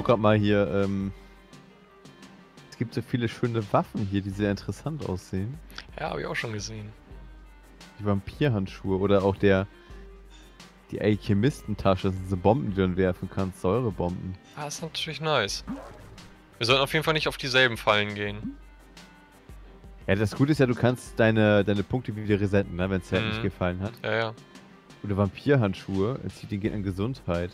gerade mal hier, es gibt so viele schöne Waffen hier, die sehr interessant aussehen. Ja, habe ich auch schon gesehen. Die Vampirhandschuhe oder auch die Alchemistentasche, das sind so Bomben, die du dann werfen kannst, Säurebomben. Ah, ist natürlich nice. Wir sollten auf jeden Fall nicht auf dieselben Fallen gehen. Ja, das Gute ist ja, du kannst deine Punkte wieder resetten, ne, wenn es dir halt nicht gefallen hat. Ja, ja. Oder Vampirhandschuhe, entzieht den Gegnern Gesundheit.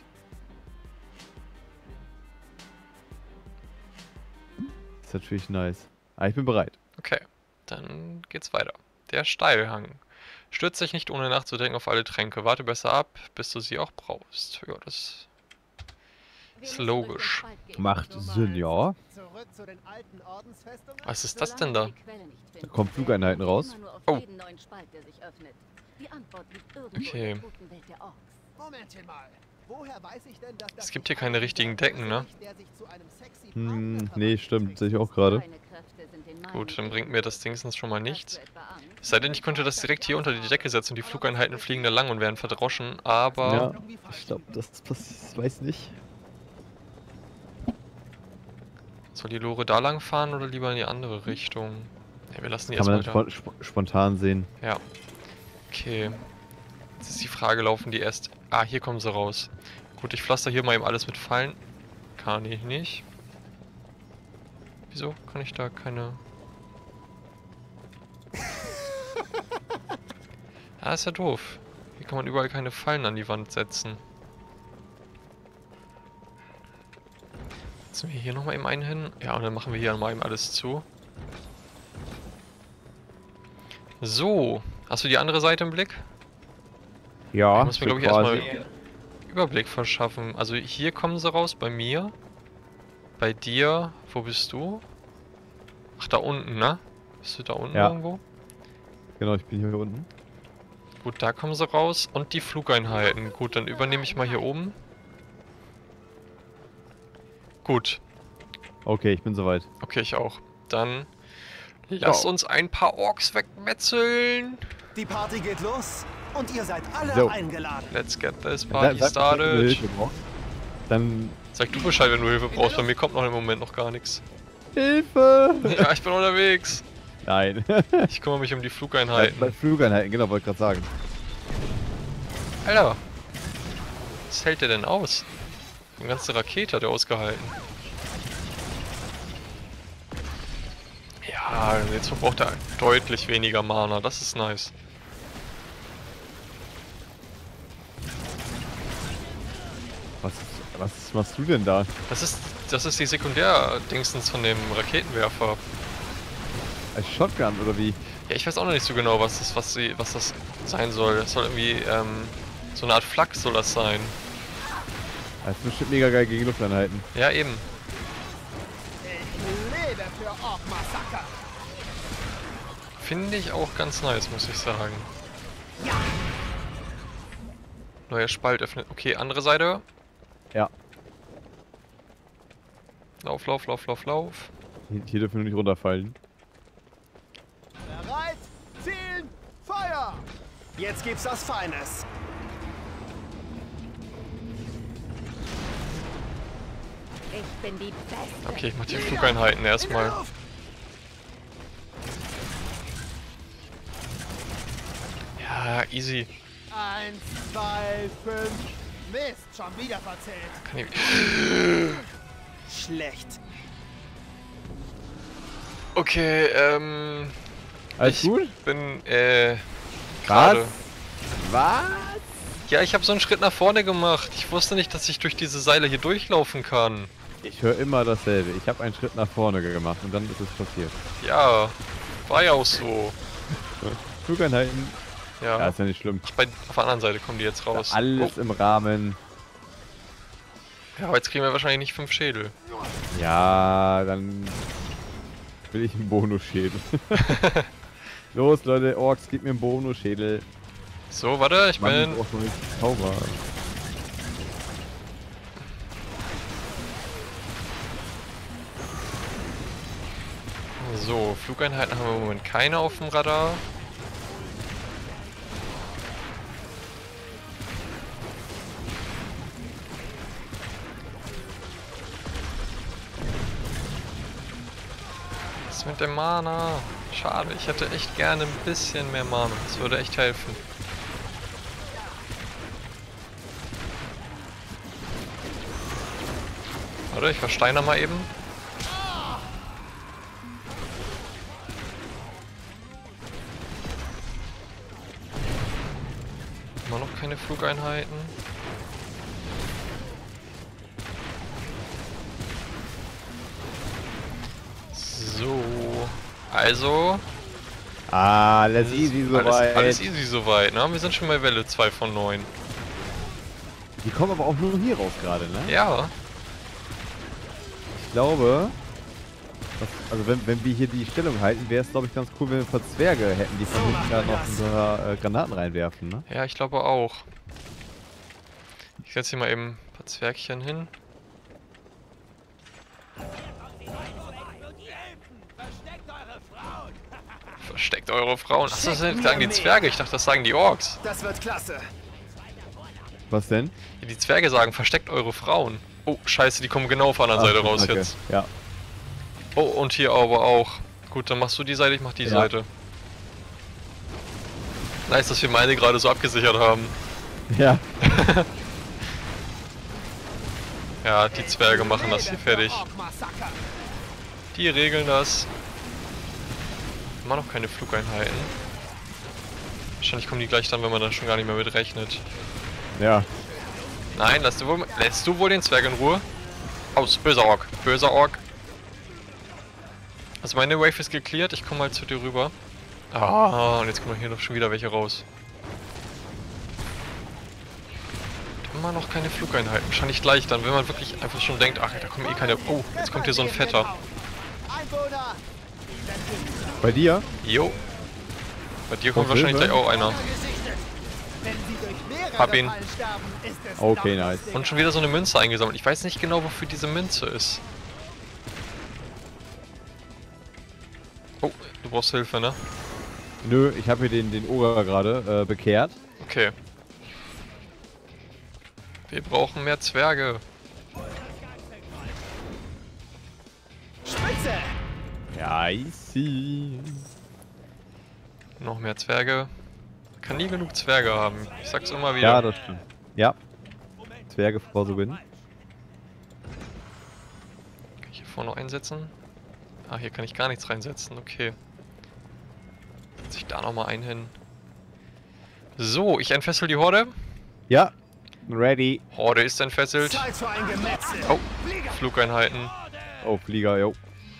Das ist natürlich nice. Ah, ich bin bereit. Okay, dann geht's weiter. Der Steilhang. Stürz dich nicht ohne nachzudenken auf alle Tränke. Warte besser ab, bis du sie auch brauchst. Ja, das ist logisch. Macht Sinn, ja. Was ist das denn da? Da kommen Flugeinheiten raus. Oh. Okay. Es gibt hier keine richtigen Decken, ne? Nee, stimmt, sehe ich auch gerade. Gut, dann bringt mir das Dingsens schon mal nichts. Es sei denn, ich könnte das direkt hier unter die Decke setzen und die Flugeinheiten fliegen da lang und werden verdroschen, aber... Ja, ich glaube, das weiß nicht. Soll die Lore da lang fahren oder lieber in die andere Richtung? Ja, wir lassen die Kann man erstmal dann spontan sehen. Ja. Okay. Jetzt ist die Frage, laufen die erst... Ah, hier kommen sie raus. Gut, ich pflaster hier mal eben alles mit Fallen. Kann ich nicht. Wieso kann ich da keine... Ah, ist ja doof. Hier kann man überall keine Fallen an die Wand setzen. Setzen wir hier nochmal eben einen hin. Ja, und dann machen wir hier mal eben alles zu. So. Hast du die andere Seite im Blick? Ja, Ich muss mir, glaube ich, erstmal Überblick verschaffen. Also hier kommen sie raus, bei mir. Bei dir. Wo bist du? Ach, da unten, ne? Bist du da unten irgendwo? Genau, ich bin hier unten. Gut, da kommen sie raus. Und die Flugeinheiten. Gut, dann übernehme ich mal hier oben. Gut. Okay, ich bin soweit. Okay, ich auch. Dann lass uns ein paar Orks wegmetzeln. Die Party geht los und ihr seid alle eingeladen. Let's get this party started. Dann sag du Bescheid, wenn du Hilfe brauchst. Bei mir kommt noch im Moment noch gar nichts. Hilfe! Ja, ich bin unterwegs. Nein. Ich kümmere mich um die Flugeinheiten. Bei Flugeinheiten, genau, wollte ich gerade sagen. Alter. Was hält der denn aus? Eine ganze Rakete hat er ausgehalten. Ja, jetzt verbraucht er deutlich weniger Mana. Das ist nice. Was machst du denn da? Das ist die Sekundär-Dingsens von dem Raketenwerfer. Als Shotgun oder wie? Ja, ich weiß auch noch nicht so genau, was das sein soll. Das soll irgendwie, so eine Art Flak soll das sein. Das ist bestimmt mega geil gegen Lufteinheiten. Ja, eben. Ich lebe für Ork-Massaker. Finde ich auch ganz nice, muss ich sagen. Ja. Neuer Spalt öffnet. Okay, andere Seite. Ja. Lauf, lauf, lauf, lauf, lauf. Hier dürfen wir nicht runterfallen. Bereit, zielen, Feuer! Jetzt gibt's was Feines. Ich bin die Beste. Okay, ich mach die Flugeinheiten erstmal. Ja, easy. 1, 2, 5. Mist, schon wieder verzählt. Kann ich... Schlecht. Okay, Alles gut? Ich bin, gerade. Was? Ja, ich habe so einen Schritt nach vorne gemacht. Ich wusste nicht, dass ich durch diese Seile hier durchlaufen kann. Ich höre immer dasselbe. Ich habe einen Schritt nach vorne gemacht und dann ist es passiert. Ja, war ja auch so. Flugeinheiten. Ja. Ja, ist ja nicht schlimm. Ach, auf der anderen Seite kommen die jetzt raus. Ja, alles im Rahmen. Ja, aber jetzt kriegen wir wahrscheinlich nicht 5 Schädel. Ja, dann will ich einen Bonusschädel. Los, Leute, Orks, gib mir einen Bonusschädel. So, warte, ich Mann, bin... ich brauch noch nicht Zauber. So, Flugeinheiten haben wir im Moment keine auf dem Radar. Was mit dem Mana? Schade, ich hätte echt gerne ein bisschen mehr Mana. Das würde echt helfen. Warte, ich versteiner mal eben. Immer noch keine Flugeinheiten. So, also Alles easy soweit. alles easy soweit, ne? Wir sind schon bei Welle 2 von 9. Die kommen aber auch nur hier raus gerade, ne? Ja, Ich glaube, also wenn wir hier die Stellung halten, wäre es glaube ich ganz cool, wenn wir ein paar Zwerge hätten, die von hinten da noch ein paar Granaten reinwerfen, ne? ja, ich glaube auch. Ich setze hier mal eben ein paar Zwergchen hin. Versteckt eure Frauen. Achso, das sagen die Zwerge. Ich dachte, das sagen die Orks. Das wird klasse. Was denn? Die Zwerge sagen, versteckt eure Frauen. Oh, scheiße, die kommen genau auf der anderen Seite raus okay. jetzt. Ja. Oh, und hier aber auch. Gut, dann machst du die Seite, ich mach die Seite. Nice, dass wir meine gerade so abgesichert haben. Ja. Ja, die Zwerge machen das hier fertig. Die regeln das. Immer noch keine Flugeinheiten. Wahrscheinlich kommen die gleich dann, wenn man da schon gar nicht mehr mit rechnet. Ja. Nein, lässt du wohl den Zwerg in Ruhe? Aus, böser Ork. Böser Ork. Also meine Wave ist geklärt, ich komme mal zu dir rüber. Ah, und jetzt kommen hier noch schon wieder welche raus. Immer noch keine Flugeinheiten. Wahrscheinlich gleich dann, wenn man wirklich einfach schon denkt, ach, da kommen eh keine... Oh, jetzt kommt hier so ein Fetter. Einwohner! Bei dir? Jo. Bei dir kommt Auf wahrscheinlich Hilfe? gleich auch einer. Wenn sie durch mehrere Hab ihn. Fallen sterben, ist es Okay, laut nice. Singer. Und schon wieder so eine Münze eingesammelt. Ich weiß nicht genau, wofür diese Münze ist. Oh, du brauchst Hilfe, ne? Nö, ich habe hier den Oger gerade bekehrt. Okay. Wir brauchen mehr Zwerge. Spitze! Ja, I see. Noch mehr Zwerge. Man kann nie genug Zwerge haben. Ich sag's immer wieder. Ja, das stimmt. Ja. Zwerge for the win. Kann ich hier vorne noch einsetzen? Ah, hier kann ich gar nichts reinsetzen. Okay. Setze ich da nochmal einen hin. So, ich entfessel die Horde. Ja. Ready. Horde ist entfesselt. Zeit für ein Gemetzel! Oh, Flugeinheiten. Oh, Flieger, jo.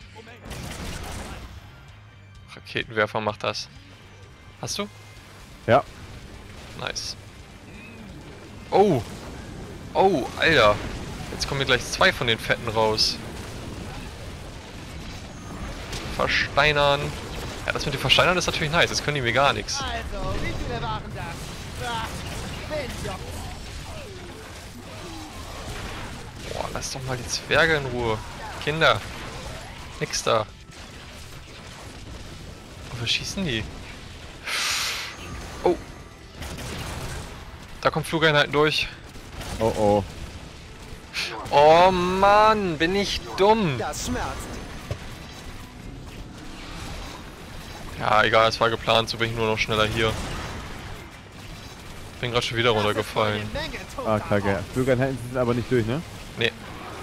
Raketenwerfer macht das. Hast du? Ja. Nice. Oh! Oh, Alter! Jetzt kommen hier gleich 2 von den Fetten raus. Versteinern. Ja, das mit dem Versteinern ist natürlich nice. Jetzt können die mir gar nichts. Also, wie viele waren das? Ach, wen juckt's? Boah, lass doch mal die Zwerge in Ruhe. Kinder. Nix da. Wo schießen die? Oh. Da kommt Flugeinheiten durch. Oh oh. Oh Mann, bin ich dumm. Das schmerzt. Ja, egal, es war geplant, so bin ich nur noch schneller hier. Bin gerade schon wieder runtergefallen. Eine Menge Ah, toter kacke. Orks. Flugeinheiten sind aber nicht durch, ne? Nee.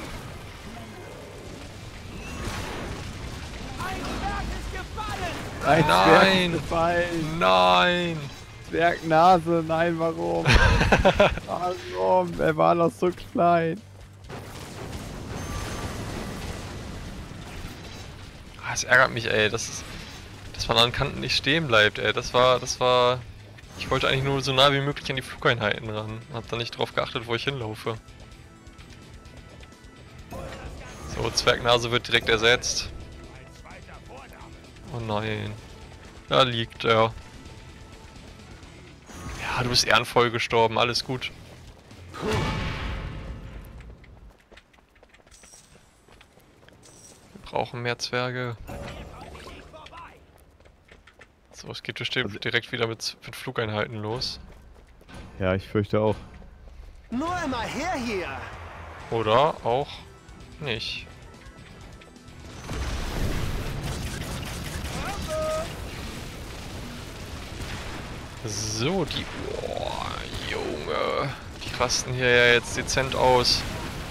Ein Zwerg ist gefallen! Ein Nein. Zwerg ist gefallen. Nein! Zwergnase, nein, warum? Warum? Er war noch so klein. Ah, es ärgert mich, ey, dass man an Kanten nicht stehen bleibt, ey. Das war... Ich wollte eigentlich nur so nah wie möglich an die Flugeinheiten ran. Hab da nicht drauf geachtet, wo ich hinlaufe. So, Zwergnase wird direkt ersetzt. Oh nein. Da liegt er. Ja, du bist ehrenvoll gestorben, alles gut. Wir brauchen mehr Zwerge. So, es geht bestimmt direkt wieder mit Flugeinheiten los. Ja, ich fürchte auch. Nur immer her hier! Oder auch nicht. So, die... Boah, Junge. Die rasten hier ja jetzt dezent aus.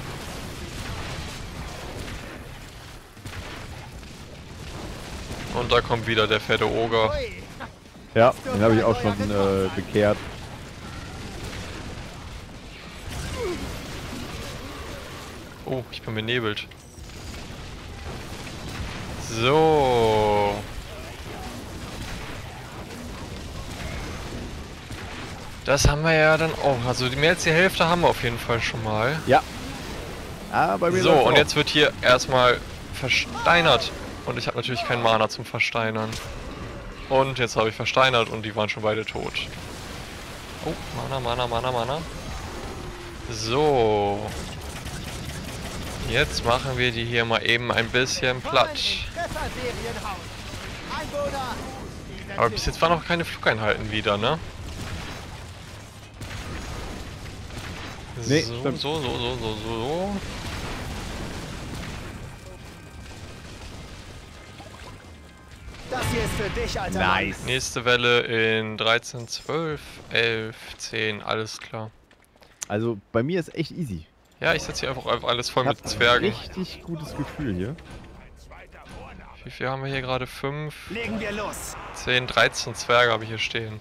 Und da kommt wieder der fette Oger. Ui. Ja, den habe ich auch schon bekehrt. Oh, ich bin benebelt. So. Das haben wir ja dann auch. Also mehr als die Hälfte haben wir auf jeden Fall schon mal. Ja. Ah, bei mir So, läuft's und auch. jetzt wird hier erstmal versteinert. Und ich habe natürlich keinen Mana zum Versteinern. Und jetzt habe ich versteinert und die waren schon beide tot. Oh, Mana. So. Jetzt machen wir die hier mal eben ein bisschen platt. Trefferserienhaus. Einwohner. Aber bis jetzt waren noch keine Flugeinheiten wieder, ne? Nee, so, stimmt. so. Das hier ist für dich, alter Nice. Nächste Welle in 13, 12, 11, 10, alles klar. Also bei mir ist echt easy. Ja, ich setze hier einfach alles voll Ich mit hab Zwergen. richtig gutes Gefühl hier. Wie viel haben wir hier gerade? 5, Mann. Legen wir los. 10, 13 Zwerge habe ich hier stehen.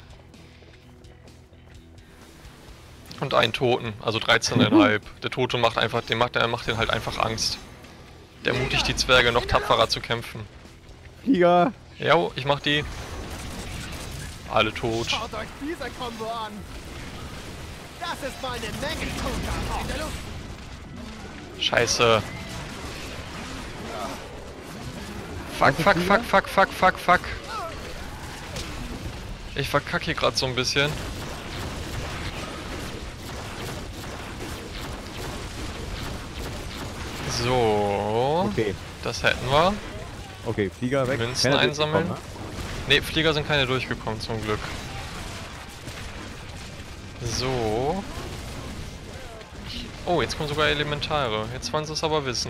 Und einen Toten, also 13,5. Der Tote macht einfach, der macht den halt einfach Angst. Der ermutigt die Zwerge noch tapferer zu kämpfen. Flieger. Jo, ich mach die. Alle tot. Schaut euch diese Kombo an. Das ist mal eine Menge Toter in der Luft. Scheiße. Fuck. Ich verkacke hier gerade so ein bisschen. So. Okay. Das hätten wir. Okay, Flieger weg. Münzen Keiner einsammeln. durchgekommen, Ne, Flieger sind keine durchgekommen, zum Glück. So. Oh, jetzt kommen sogar Elementare. Jetzt wollen sie es aber wissen.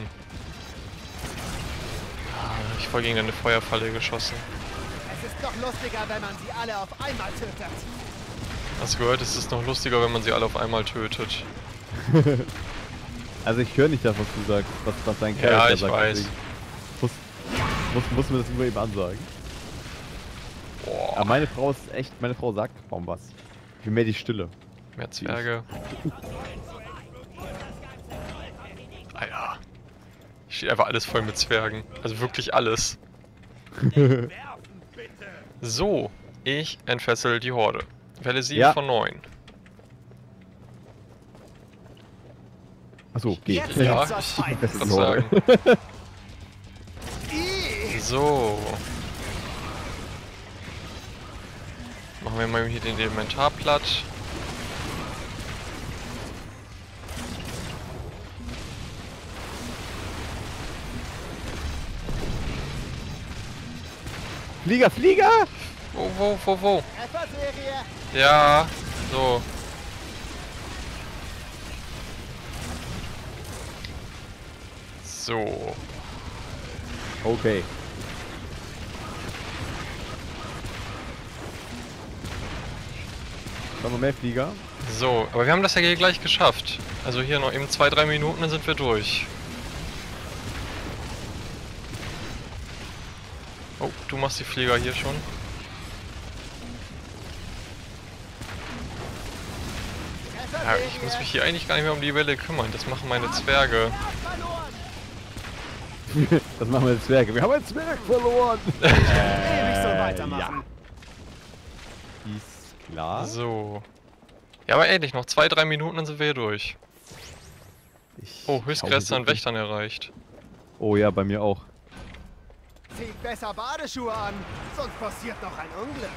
Ah, ich voll gegen eine Feuerfalle geschossen. Es ist noch lustiger, wenn man sie alle auf einmal tötet. Hast du gehört, es ist noch lustiger, wenn man sie alle auf einmal tötet. ne? Also ich höre nicht das, was du sagst, was dein Ja, Charakter ich sagt. weiß. deswegen muss mir das nur eben ansagen. Boah, Aber meine Frau sagt kaum was. Ich will mehr die Stille. mehr Zwerge. Alter. Steht einfach alles voll mit Zwergen. Also wirklich alles. So, ich entfessel die Horde. Welle 7 Ja. von 9. Achso, geht. Jetzt Ja, gibt's was Feines. Das ist Kann die Horde. sagen. Ih, So. Machen wir mal hier den Elementar platt. Flieger! Wo? Trefferserie. Ja, so. So. Okay. Schauen wir mehr Flieger. So, aber wir haben das ja hier gleich geschafft. Also hier noch eben 2-3 Minuten, dann sind wir durch. Oh, du machst die Flieger hier schon. Ja, ich muss mich hier eigentlich gar nicht mehr um die Welle kümmern. Das machen meine Zwerge. Verloren. Das machen wir als Zwerge. Wir haben einen Zwerg verloren! Ewig so weitermachen. Ist klar. So. Ja, aber ähnlich, noch 2-3 Minuten, dann sind wir hier durch. Ich Oh, schau Höchstgrenze an wirklich- Wächtern erreicht. Oh ja, bei mir auch. Zieht besser Badeschuhe an, sonst passiert noch ein Unglück.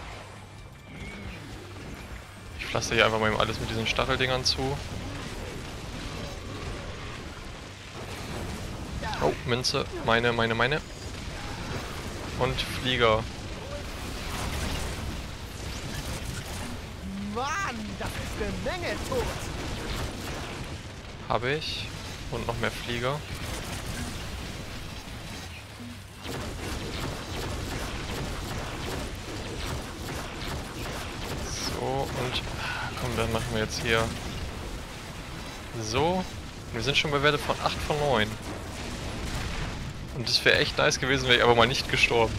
Ich pflaster hier einfach mal eben alles mit diesen Stacheldingern zu. Oh, Münze. Meine. Und Flieger. Mann, das ist eine Menge tot. Habe ich. Und noch mehr Flieger. So. und komm, dann machen wir jetzt hier so. Wir sind schon bei Werte von 8 von 9. Und das wäre echt nice gewesen, wäre ich aber mal nicht gestorben.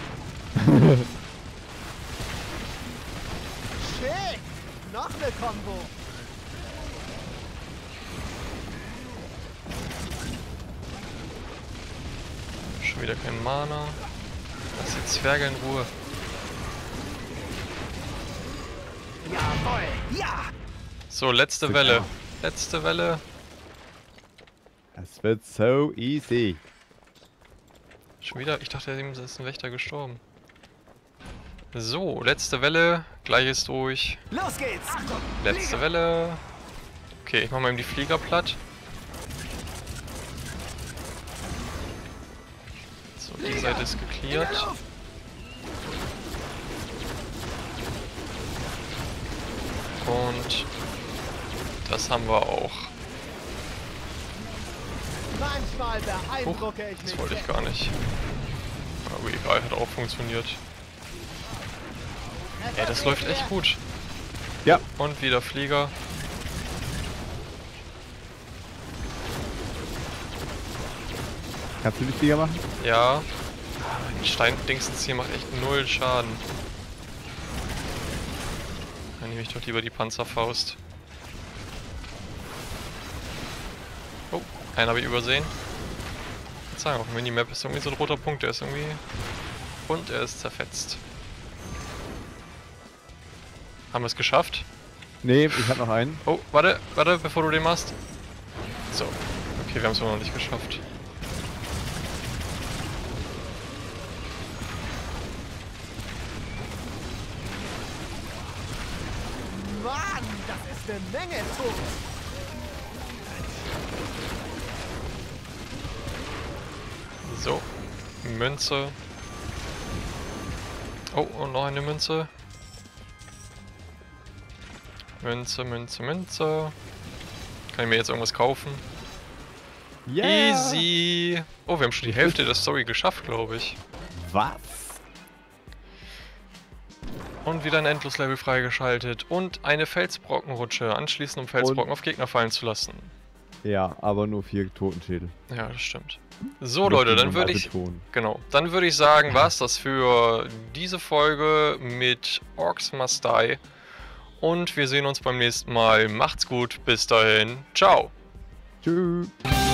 Schick! Noch eine Combo. Schon wieder kein Mana. Lass die Zwerge in Ruhe. Jawohl! Ja! So, letzte Welle. Letzte Welle. Das wird so easy. Schon wieder? Ich dachte, ihm ist ein Wächter gestorben. So, letzte Welle. Gleiches durch. Los geht's! Achtung! Letzte Welle. Okay, ich mach mal eben die Flieger platt. So, die Seite ist geklärt. Und das haben wir auch. Manchmal beeindrucke ich Das mich. wollte ich gar nicht. Aber egal, hat auch funktioniert. Ey, das läuft echt gut. Ja. Und wieder Flieger. Kannst du die Flieger machen? Ja. Die Steindingsens hier macht echt 0 Schaden. Dann nehme ich doch lieber die Panzerfaust. Oh, einen habe ich übersehen. Ich sagen, auf dem Minimap ist irgendwie so ein roter Punkt, der ist irgendwie... Und er ist zerfetzt. Haben wir es geschafft? Nee, ich hab noch einen. Oh, warte, bevor du den machst. So. Okay, wir haben es noch nicht geschafft. Mann, das ist eine Menge Tod. So. Münze. Oh, und noch eine Münze. Münze. Kann ich mir jetzt irgendwas kaufen? Yeah. Easy! Oh, wir haben schon die Hälfte der Story geschafft, glaube ich. Was? Und wieder ein Endloslevel freigeschaltet. Und eine Felsbrockenrutsche anschließend, um Felsbrocken auf Gegner fallen zu lassen. Ja, aber nur 4 Totenschädel. Ja, das stimmt. So Leute, dann würde ich... Genau. Dann würde ich sagen, war's das für diese Folge mit Orcs Must Die. Und wir sehen uns beim nächsten Mal. Macht's gut, bis dahin. Ciao! Tschüss.